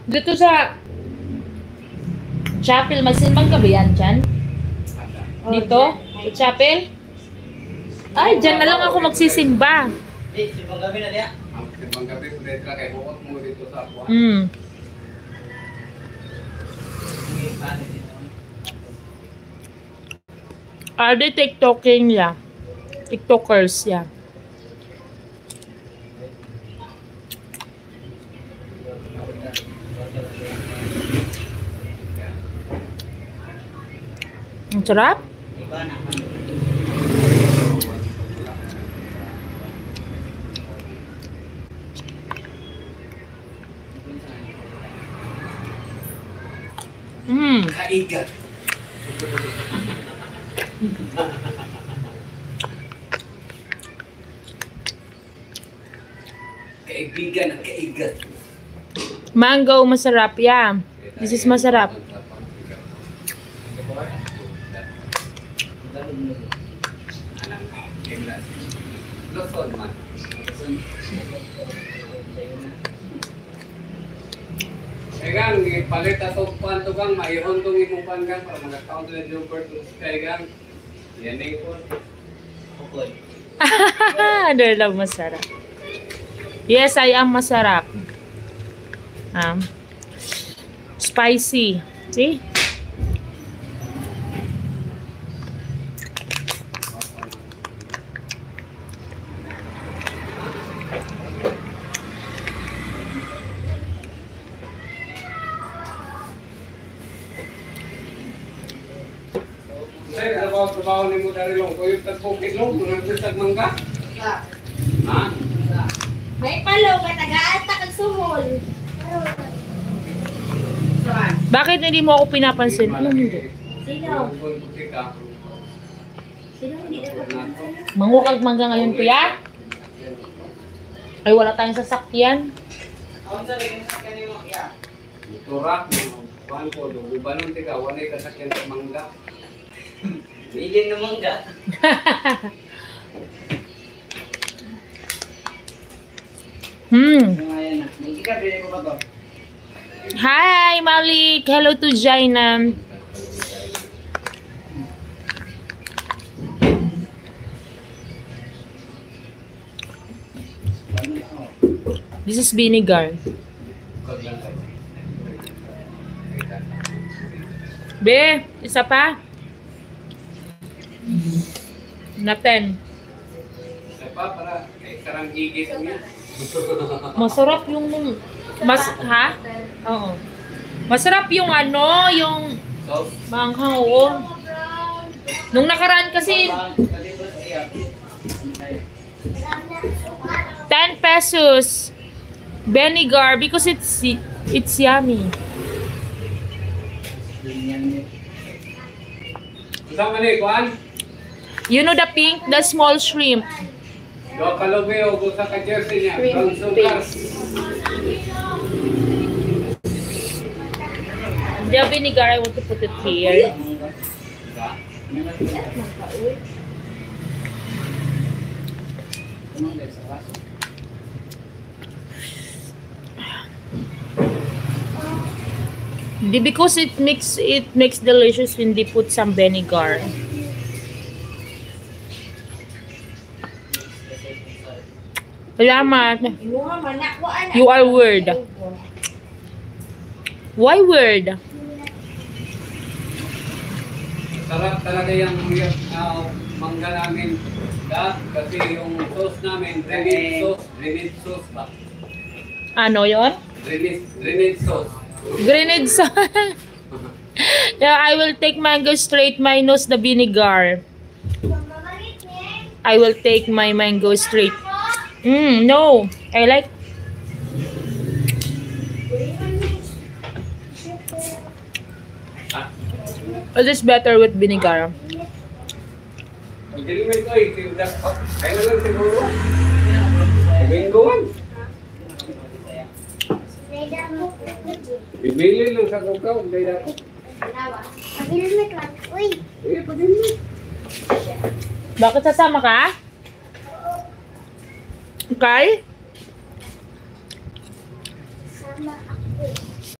Dito sa chapel, magsimbang ka ba yan dyan? Dito? Sa chapel? Ay, dyan na lang ako magsisimba. Simbang gabi na niya. Simbang gabi, pwede ka kay bukot mo dito sa Apuan. Are they TikToking ya? TikTokers ya. Ang sarap? Iba na. Kaigat. Kaibigan ang kaigat. Mango, masarap ya. This is masarap. Losson man. Kaigang, palit atong pantugang, maihon tong imong panggang para mag-account na yung bird to kaigang. Yan din po. Pukul. Ano lang masarap. Yes, I am masarap. Spicy. See? Say, trabaho ni mo dari long. Kuyog tagpukit long, kung nagsisag mangga. Ha? May palaw ka taga-ata kag suhol. Bakit hindi mo ako pinapansin? Ano hindi? Sino? Sino hindi na Mangukag mangga ngayon, kuya? Ay, wala tayong sasakyan. Ang sa rin sa kanimo ya. Turak, kuhan ko, ubanon tika, wanay kasakyan sa mangga. Bilin na mangga. Ngayon na. Hindi ka bilin ko ba to? Hi, Malik. Hello to Jaina. This is vinegar. Be, isa pa? Naten. Isa pa, para karang gigis niya. Masarap yung ha? Oo. Masarap yung ano, yung Sauce. manghang, oo. Nung nakaraan kasi 10 pesos vinegar because it's yummy. Kasama ni, kuhan? You know the pink, the small shrimp. Dua kalobe o gusa ka jersey niya. Brown sugar. The vinegar, I want to put it here. Because it makes delicious when they put some vinegar. Salamat. You are weird. Why weird? Sarap talaga yung mangga namin. Kasi yung sauce namin, grenade sauce ba? Ano yon? Grenade sauce. Grenade sauce. Yeah, I will take mango straight minus the vinegar. I will take my mango straight. No. I like. It is better with vinegar. Magaling mo ito eh. Kaya lang siguro. Bingguan. Bibili lang sa kukaw. Dahil ako. Pagin mo. Bakit sasama ka? Okay?